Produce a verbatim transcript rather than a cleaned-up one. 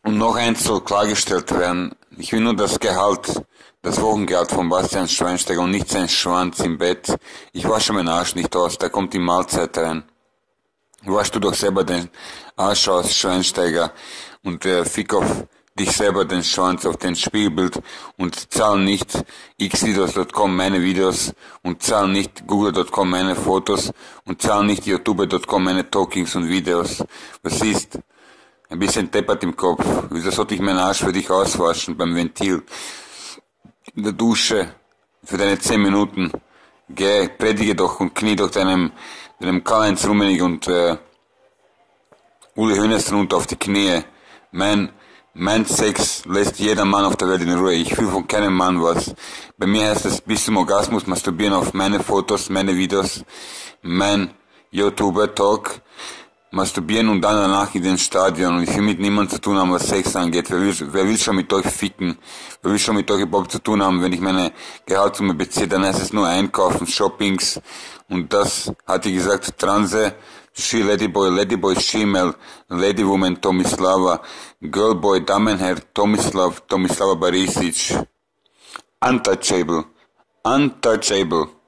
Und noch eins soll klargestellt werden. Ich will nur das Gehalt, das Wochengehalt von Bastian Schweinsteiger und nicht sein Schwanz im Bett. Ich wasche meinen Arsch nicht aus, da kommt die Mahlzeit rein. Wasch du doch selber den Arsch aus, Schweinsteiger, und äh, fick auf dich selber den Schwanz auf den Spiegelbild und zahl nicht xvideos Punkt com meine Videos und zahl nicht google Punkt com meine Fotos und zahl nicht youtube Punkt com meine Talkings und Videos. Was ist? Ein bisschen deppert im Kopf. Wieso sollte ich meinen Arsch für dich auswaschen beim Ventil? In der Dusche. Für deine zehn Minuten. Geh, predige doch und knie doch deinem, deinem Karl-Heinz Rummenigge und äh, Uli Hoeneß runter auf die Knie. Mein, mein Sex lässt jeder Mann auf der Welt in Ruhe. Ich fühle von keinem Mann was. Bei mir heißt es bis zum Orgasmus masturbieren auf meine Fotos, meine Videos, mein YouTuber-Talk. Masturbieren und dann danach in den Stadion, und ich will mit niemandem zu tun haben, was Sex angeht. Wer will, wer will schon mit euch ficken? Wer will schon mit euch überhaupt zu tun haben? Wenn ich meine Gehaltssumme beziehe, dann heißt es nur einkaufen, Shoppings, und das hat die gesagt, Transe, She Ladyboy, Ladyboy Shemale, Ladywoman Tomislava, Girlboy Damenherr Tomislav, Tomislava Barisic. Untouchable. Untouchable.